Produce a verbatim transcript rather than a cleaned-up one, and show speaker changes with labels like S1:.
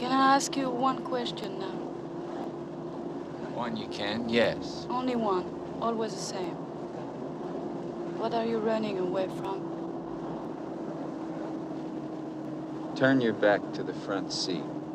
S1: Can I ask you one question now?
S2: One you can, yes.
S1: Only one. Always the same. What are you running away from?
S3: Turn your back to the front seat.